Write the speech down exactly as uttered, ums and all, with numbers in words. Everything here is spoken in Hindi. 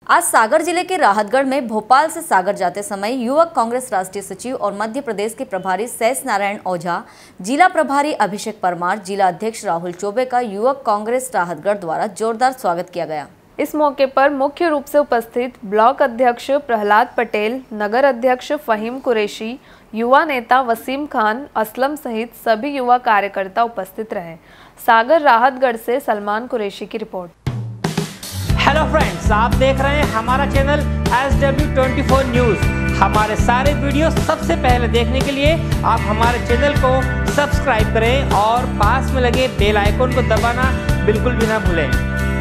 आज सागर जिले के राहतगढ़ में भोपाल से सागर जाते समय युवक कांग्रेस राष्ट्रीय सचिव और मध्य प्रदेश के प्रभारी शेष नारायण ओझा, जिला प्रभारी अभिषेक परमार, जिला अध्यक्ष राहुल चौबे का युवक कांग्रेस राहतगढ़ द्वारा जोरदार स्वागत किया गया। इस मौके पर मुख्य रूप से उपस्थित ब्लॉक अध्यक्ष प्रहलाद पटेल, नगर अध्यक्ष फहीम कुरैशी, युवा नेता वसीम खान, असलम सहित सभी युवा कार्यकर्ता उपस्थित रहे। सागर राहतगढ़ से सलमान कुरैशी की रिपोर्ट। हेलो फ्रेंड्स, आप देख रहे हैं हमारा channel S W twenty four news. हमारे सारे वीडियो सबसे पहले देखने के लिए आप हमारे चैनल को सब्सक्राइब करें और पास में लगे बेल आइकन को दबाना बिल्कुल भी ना भूलें।